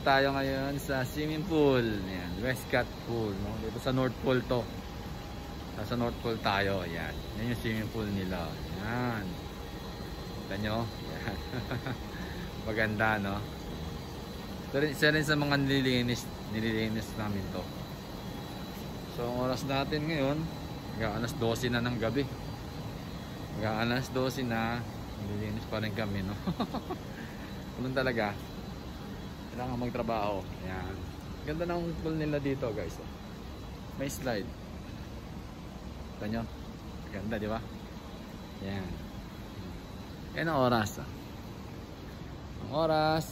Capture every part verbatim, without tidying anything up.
tayo ngayon sa swimming pool. Ayan, Westcott Pool, no? Dito sa North Pole to. Nasa North Pole tayo. Ayan, yan yung swimming pool nila. Ayan. Kita nyo? Ayan. Maganda, no? Ito rin, isa rin sa mga nililinis, nililinis namin to. So, ang oras natin ngayon, hanggang alas dose na ng gabi. Hanggang alas dose na, nililinis pa rin kami, no? Ganun talaga. Kailangan magtrabaho. Ayan. Ganda ng pool nila dito, guys. May slide. Kita nyo? Ganda, di ba? Ayan. Yan ang oras. Ah. Ang oras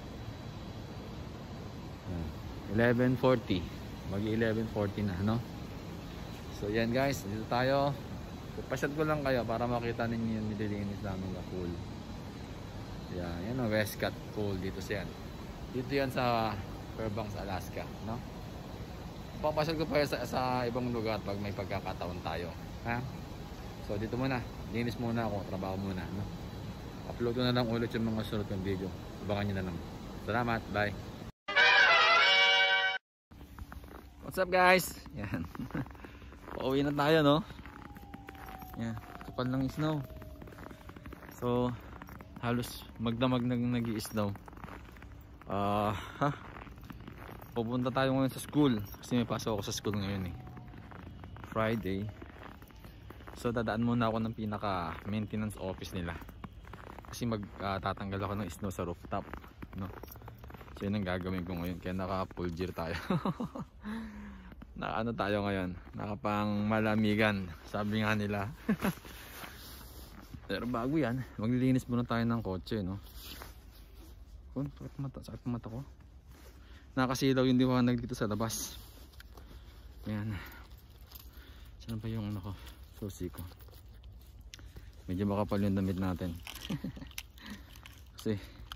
eleven forty. Mag eleven forty na, no? So, yan guys. Dito tayo. Pasyad ko lang kayo para makita ninyo yung nililinis namin na pool. Yan. Yan ang Westcott Pool. Dito siya. Dito yan sa Fairbanks, Alaska, no? Papasyal ko pa sa, sa ibang lugar pag may pagkakataon tayo, ha? So dito muna, linis muna ako, trabaho muna, no? Upload ko na lang ulit yung mga sunod ng video. Abangan nyo na lang. Salamat, bye. What's up guys? Yan. Pauwi na tayo, no? Yan, kapal ng snow. So halos magdamag nang nag-i-snow. Ah, uh, ha? Pupunta tayo ngayon sa school kasi may pasok ako sa school ngayon eh. Friday. So dadaan muna ako ng pinaka maintenance office nila. Kasi magtatanggal uh, ako ng snow sa rooftop, no? So yun ang gagawin ko ngayon. Kaya naka full gear tayo. Naka ano tayo ngayon? Nakapang malamigan, sabi nga nila. Pero bago yan, maglilinis muna tayo ng kotse, no? Oh, sakit mata, sakit mata ko. Nakasilaw yung liwanag dito sa labas. Ayan. Saan pa yung ano ko? Susi ko. Medyo makapal yung damit natin. Kasi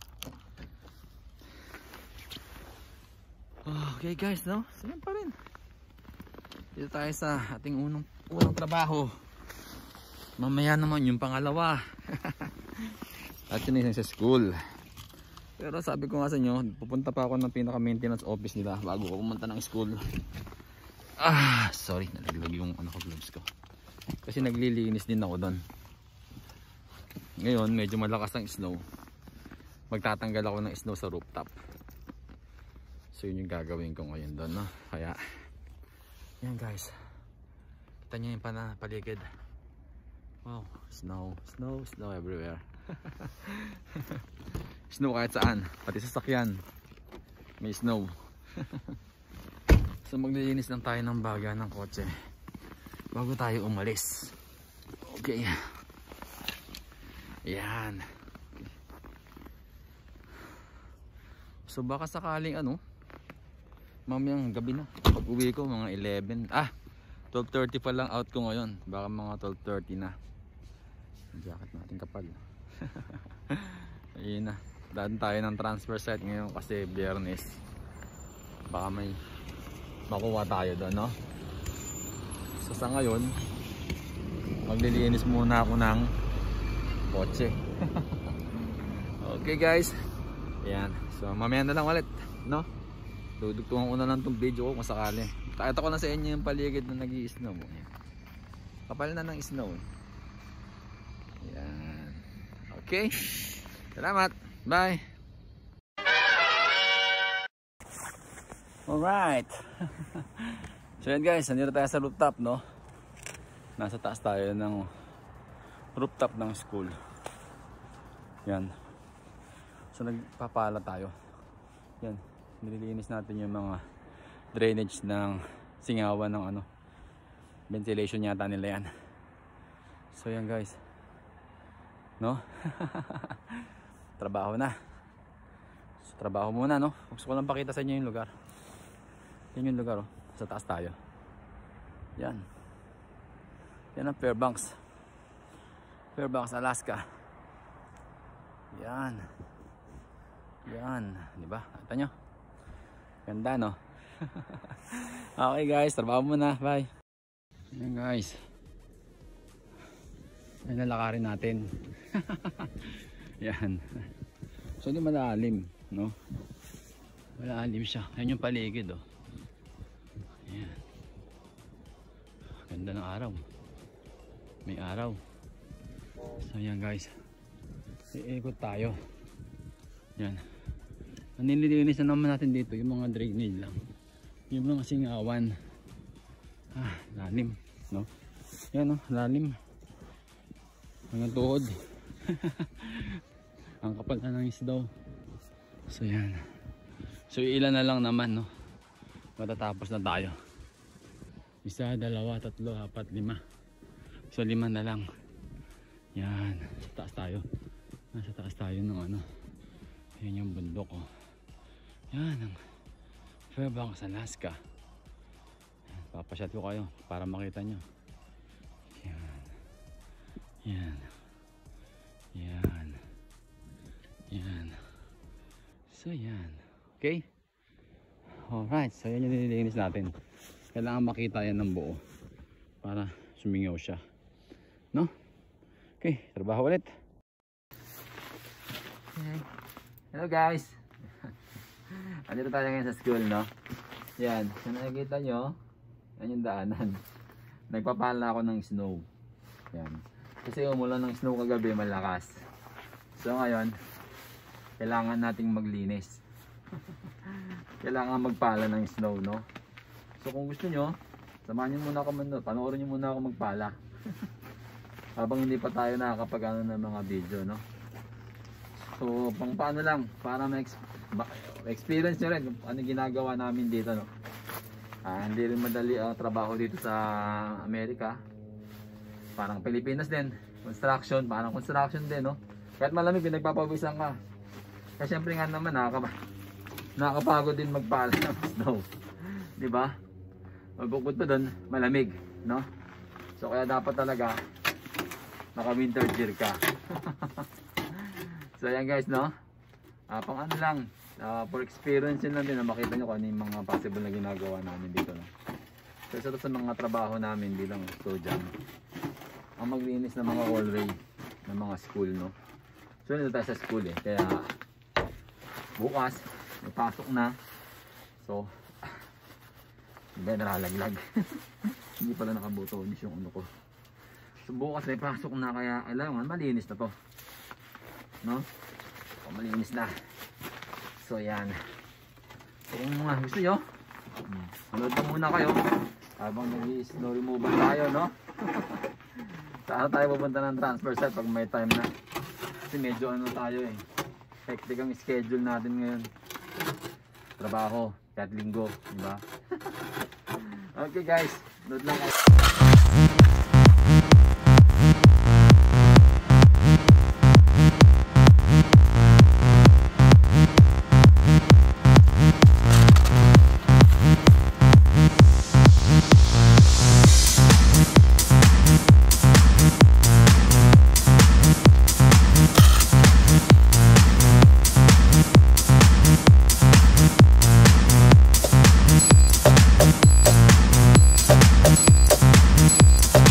oh, okay guys, no? Saan pa rin? Dito tayo sa ating unang, unang trabaho. Mamaya naman yung pangalawa. At yun isa sa school. Pero sabi ko nga sa inyo, pupunta pa ako ng pinaka maintenance office nila bago ko pumunta ng school. Ah, sorry, nalaglag yung ano ko, gloves ko. Kasi naglilinis din ako doon. Ngayon, medyo malakas ang snow. Magtatanggal ako ng snow sa rooftop. So yun yung gagawin ko ngayon doon, no? Kaya, yan guys. Kita nyo yung paligid. Wow, snow, snow, snow everywhere. Snow kahit saan, pati sa sakyan may snow. So maglilinis lang tayo ng baga ng kotse bago tayo umalis. Okay. Yan. So baka sakaling ano, mamayang gabi na, pag uwi ko mga eleven, ah twelve thirty pa lang out ko ngayon. Baka mga twelve thirty na. Ang jacket natin kapal. Ayun na, daan tayo ng transfer site ngayon kasi Biyernes. Baka may makuha tayo doon, no? So sa ngayon, maglilinis muna ako ng kotse. Okay guys, ayan. So mamaya na lang ulit, no? Dudugtungan ko na lang itong video ko kung sakali. Pakita ko na sa inyo yung paligid na nag-i-snow. Kapal na ng snow. Ayan. Okay, salamat, bye. Alright. So yan guys, nandito tayo sa rooftop, no? Nasa taas tayo ng rooftop ng school. Yan. So nagpapala tayo. Yan, nililinis natin yung mga drainage ng singawan ng ano, ventilation yata nila yan. So yan guys, no? Trabaho na. So, trabaho muna, no? Gusto ko lang pakita sa inyo yung lugar. Yan yung lugar, oh. Sa taas tayo. Yan. Yan ang Fairbanks. Fairbanks, Alaska. Yan. Yan. Diba? Kita nyo? Ganda, no? Okay guys, trabaho muna. Bye. Yan guys. Yan nalakarin natin. Yan. So hindi malalim, no? Malalim siya. Yan yung paligid oh. Ayan. Ganda ng araw. May araw. So yan guys. Iikot tayo. Yan. Ang nililinis na naman natin dito yung mga drainage lang. Yung mga singawan. Ah, lalim, no? Yan no, lalim. Hanggang tuhod. Ang kapal na ng isdaw. So yan. So ilan na lang naman, no? Matatapos na tayo. Isa, dalawa, tatlo, apat, lima. So lima na lang. Yan. Sa taas tayo. Nasa taas tayo ng ano. Yan yung bundok, oh. Yan ang Fairbanks, Alaska. Papasyat ko kayo para makita nyo. Yan. Yan. Yan. Yan. So yan. Okay? Alright. So yan yung nililinis natin. Kailangan makita yan ng buo para sumingaw siya. No? Okay. Trabaho ulit. Okay. Hello guys. Andito tayo ngayon sa school, no? Yan. Kung nakikita nyo, yan yung daanan. Nagpapala ako ng snow. Yan. Kasi umulan ng snow kagabi, malakas. So ngayon, kailangan nating maglinis. Kailangan magpala ng snow, no? So kung gusto nyo, samahan nyo muna ako muna. Panoorin nyo muna ako magpala. Habang hindi pa tayo nakakapag-ano ng mga video, no? So pang paano lang, para ma-experience nyo rin kung ano ginagawa namin dito, no? Ah, hindi rin madali ang uh, trabaho dito sa Amerika. Parang Pilipinas din. Construction, parang construction din, no? Kahit malamig, pinagpapawisan ka. Kasi syempre nga naman, nakakapa nakakapagod din magpala ng snow. Diba? Magbukod pa doon, malamig, no? So kaya dapat talaga naka-winter gear ka. So ayan guys, no? Uh, pang ano lang, uh, for experience yun lang din na makita nyo kung ano yung mga possible na ginagawa namin dito, no? So isa sa mga trabaho namin bilang student, ang maglinis ng mga hallway ng mga school, no? So nandito tayo sa school eh, kaya bukas may pasok na. So hindi na nalaglag. Hindi pala nakabutonis yung ano ko. So bukas may pasok na, kaya kailangan malinis na to, no? O, malinis na. So yan. So kung mga gusto nyo, manood na muna kayo habang nag-snow removal tayo, no? Saan tayo pupunta ng transfer site pag may time na. Kasi medyo ano tayo eh, hectic ang schedule natin ngayon. Trabaho, kahit linggo, diba? Okay guys, nood lang kayo. You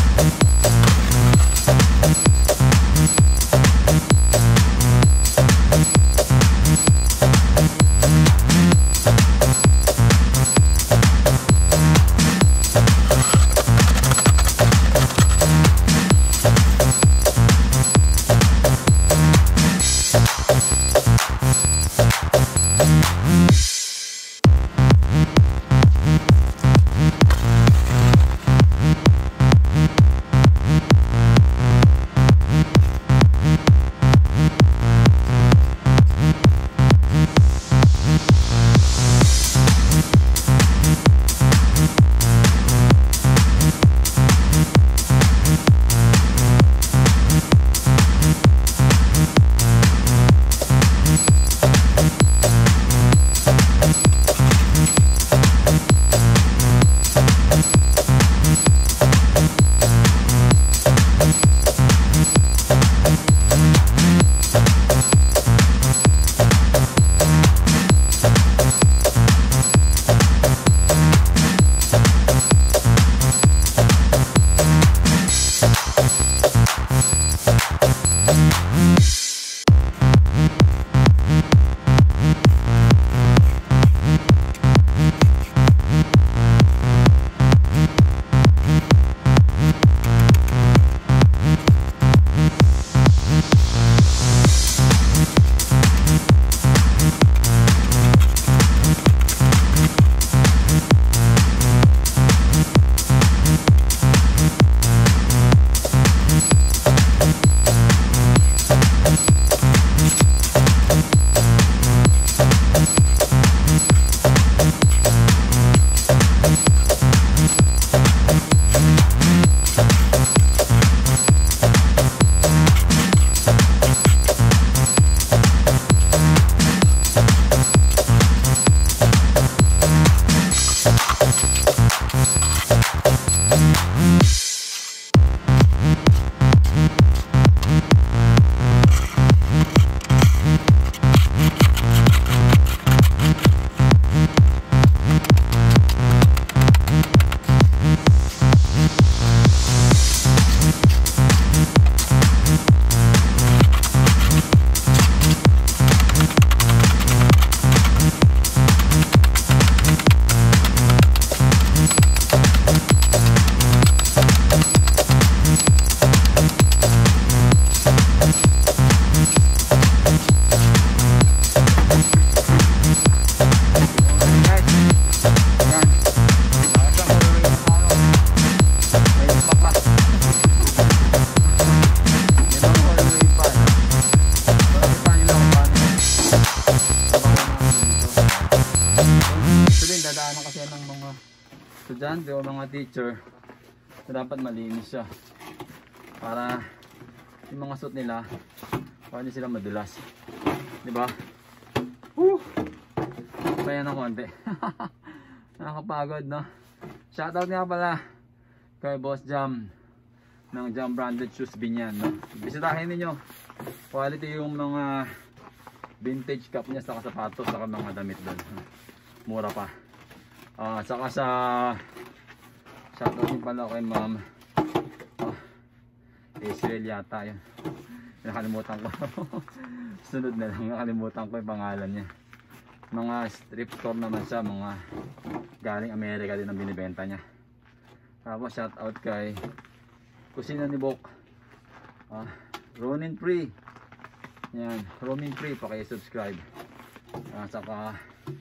estudyante o mga teacher, so dapat malinis siya para yung mga suit nila para hindi sila madulas, di ba? Woo! Kaya ng konti. Nakakapagod, no? Shoutout nga pala kay Boss Jam ng Jam branded shoes Binyan, no? Bisitahin niyo, quality yung mga vintage cup niya, saka sapatos, saka mga damit doon, mura pa. Uh, saka sa shoutout din pala kay ma'am oh, Israel yata yun, nakalimutan ko. Sunod na lang, nakalimutan ko yung pangalan niya. Mga strip store naman siya, mga galing Amerika din ang binibenta niya. Tapos shoutout kay Kusina ni Bok, uh, Ronin Free. Yan, Ronin Free, paki-subscribe. Uh, saka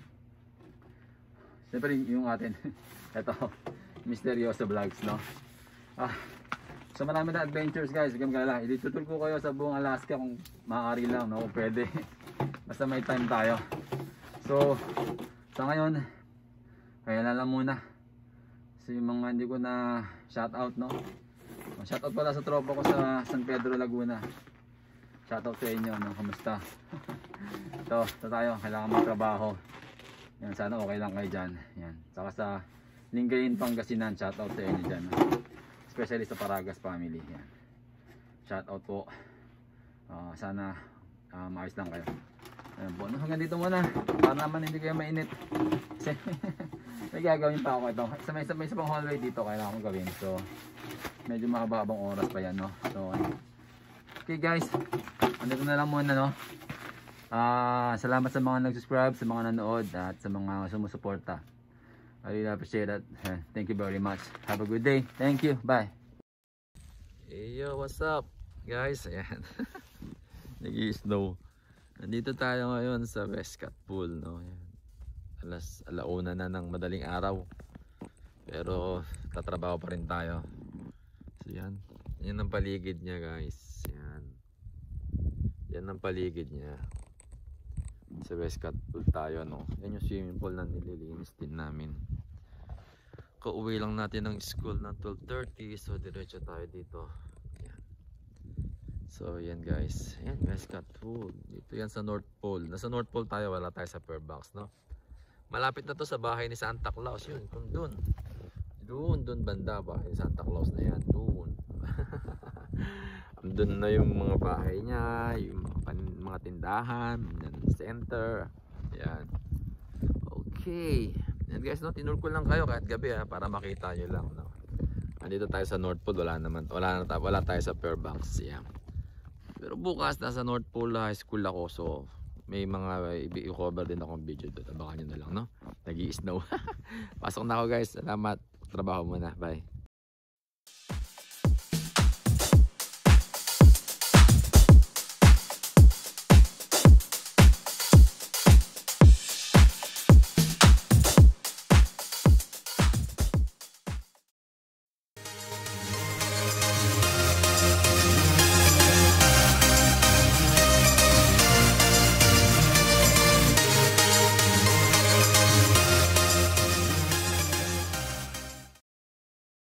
siyempre yung atin ito, MrYoZzO Vlogs, no? Ah, so marami na adventures guys, huwag kayong galala. Itutul ko kayo sa buong Alaska kung maaari lang, no? Kung pwede. Basta may time tayo. So sa ngayon, kaya na lang muna. So yung mga hindi ko na shoutout, no? Shoutout pala sa tropa ko sa San Pedro, Laguna. Shoutout sa inyo, no? Kamusta? Ito, ito tayo, kailangan magtrabaho. Yan, sana okay lang kayo dyan. Yan. Saka sa Lingayen, Pangasinan, shoutout sa inyo dyan, no? Especially sa Paragas family. Yan. Shoutout po. Uh, sana uh, maayos lang kayo. Ayan po, no? Hanggang dito muna para naman hindi kayo mainit. Kasi may gagawin pa ako ito. Sa may, may isa pang hallway dito kailangan kong gawin. So medyo mahaba-habang oras pa yan, no? So okay guys, andito na lang muna, no? Uh, salamat sa mga nag-subscribe, sa mga nanood, at sa mga sumusuporta. I really appreciate that. Thank you very much. Have a good day. Thank you. Bye. Hey yo, what's up guys? Ayan. Nag-i-snow. Nandito tayo ngayon sa Westcat Pool, no? Ayan. Alas alauna na ng madaling araw. Pero tatrabaho pa rin tayo. So yan. Yan ang paligid niya guys. Yan. Yan ang paligid niya. Sa Westcat Pool tayo, no? Yan yung swimming pool na nililinis din namin. Kauwi lang natin ng school ng twelve thirty. So diretso tayo dito. Yan. So yan guys. Yan, Westcat Pool. Dito yan sa North Pole. Nasa North Pole tayo, wala tayo sa Fairbanks, no? Malapit na to sa bahay ni Santa Claus. Yun, kung dun. Doon, doon banda, bahay ni Santa Claus na yan. Doon. Doon na yung mga bahay niya, yung mga, mga tindahan, center. Yan. Okay. Yan guys, no, tinur ko lang kayo kahit gabi, ha, para makita nyo lang, no. Andito tayo sa North Pole, wala naman, wala, na, wala tayo sa Fairbanks. Yan. Pero bukas nasa North Pole High School ako, so may mga i-cover din akong video doon. Abangan nyo na lang, no. Nag-i-snow. Pasok na ako guys. Salamat. Trabaho muna. Bye.